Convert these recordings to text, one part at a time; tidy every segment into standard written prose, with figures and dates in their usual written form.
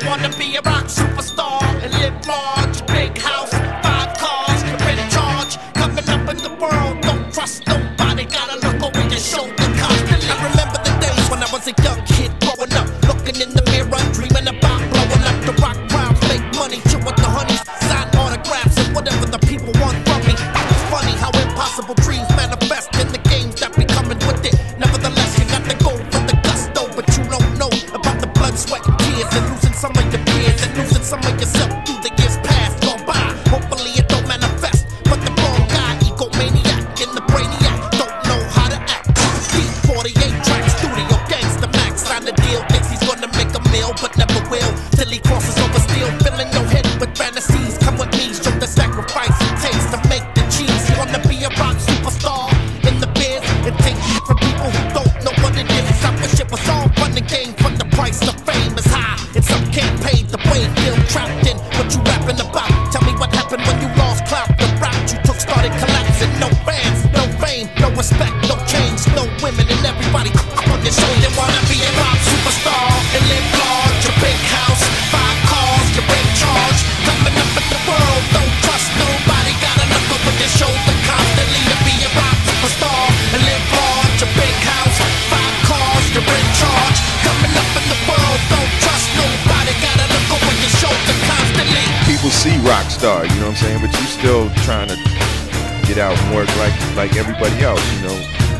wanna be a rock superstar and live large, big house, 5 cars, you're in charge. Coming up in the world, don't trust nobody, gotta look over your shoulder constantly. I remember the days when I was a young kid growing up, looking in the mirror, dreaming about blowing up. The rock crowds make money, chill with the honeys, sign autographs and whatever the people want from me. It's funny how impossible dreams manifest in the games that be coming with it. Nevertheless, you got to go for the gusto, but you don't know about the blood, sweat, and tears, and losing some of your peers, and losing some of yourself through the years past gone by. Hopefully it don't manifest, but the wrong guy, egomaniac in the brainiac, don't know how to act. Deep 48 track studio, gangsta max, sign the deal, thinks he's gonna make a meal, but never will, till he crosses over steel, filling your head with fantasies. Come with me, show the sacrifice it takes to make the cheese. You wanna be a rock superstar in the biz, and take heat from people who don't know what it is. I wish it was all fun and games, but the price of fame is high, and some can't pay the way. Feel trapped in what you rapping about. Tell me what happened when you lost clout. The route you took started collapsing. No fans, no fame, no respect, no change, no women, and everybody on your show. They wanna be a rock superstar and live large, a big house, 5 cars, you're in charge. Coming up in the world, don't trust nobody, gotta look over your shoulder constantly. To be a rock superstar and live large, a big house, 5 cars, you're in charge. Coming up in the world, don't trust nobody, gotta look over your shoulder constantly. People see rock star, you know what I'm saying, but you still trying to get out and work like everybody else, you know.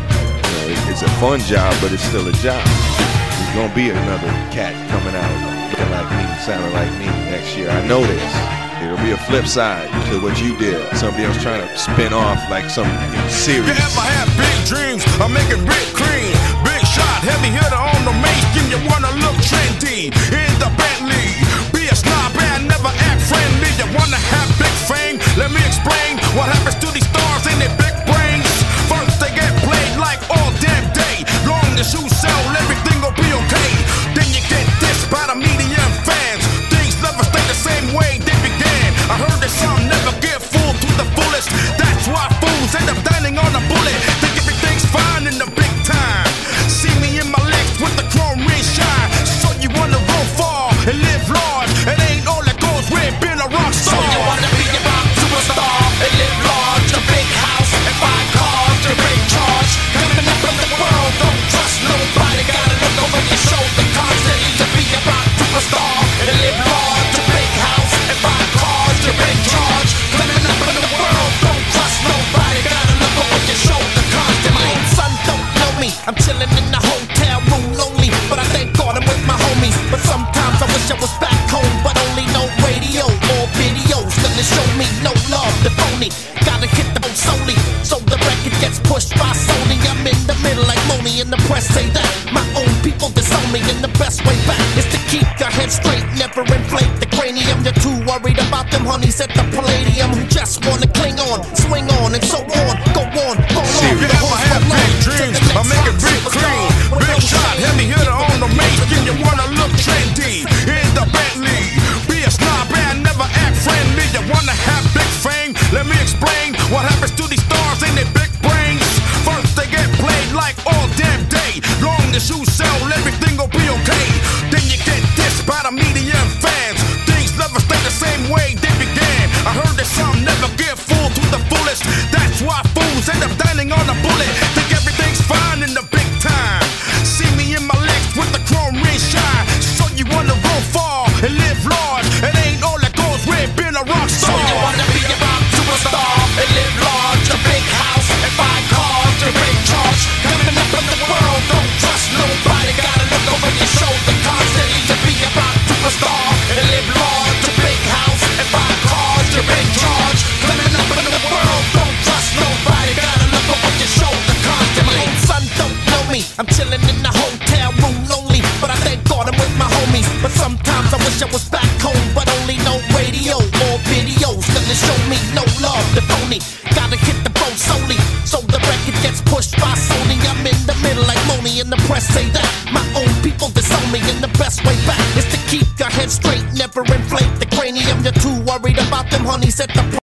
It's a fun job, but it's still a job. There's gonna be another cat coming out looking like me, sounding like me next year. I know this. There'll be a flip side to what you did. Somebody else trying to spin off like some series. You ever have big dreams of making big cream? Big shot, heavy hitter on the mainstream. You wanna look trendy in the Bentley. Be a snob and never act friendly. You wanna have big fame? Let me explain what happens to these stars in their big brains. First they get played like all damn day. Long as you sell, everything will be okay. Then you get dissed by the media and fans. Things never stay the same way they began. I heard that some never get fooled to the fullest. That's why fools end up dining on a bullet. Think everything's fine in the big time. See me in my legs with the chrome ring shine. So you wanna go far and live large. It ain't all that goes with being a rock star. So you wanna be a rock superstar and live large, a big house and 5 cars, you're in charge. Coming up in the world, don't trust nobody, gotta look over your shoulder constantly. To be a rock superstar and live large, a big house and 5 cars, you're in charge. Coming up in the world, don't trust nobody, gotta look over your shoulder constantly. My own son don't know me, I'm chilling in the hotel room lonely, but I thank God I'm with my homies. But sometimes I wish I was back home, but only no radio or videos gonna show me no love, the phony. Gotta hit the phone solely, so the record gets pushed by Sony. I'm in the middle like Moni, and the press say that my own people disown me, and the best way back is to keep your head straight, never inflate the cranium. You're too worried about them honeys at the Palladium who just wanna cling on, swing on, and so on, go on, go on. You ever have big dreams of making big cream? Big shot, heavy hitter on the mainstream. You wanna look trendy in the Bentley. Be a snob and never act friendly. You wanna have big fame? Let me explain what happens to these stars in their big brains. First they get played like all damn day. Long as you sell, everything will be okay. Then you get dissed by the media and fans. Things never stay the same way they began. I heard that some never get fooled to the fullest. That's why fools end up dining on a bullet. Think everything's fine in the big time. See me in my legs with the chrome ring shine. So you wanna go far and live large. It ain't all that goes with being a rock star. So you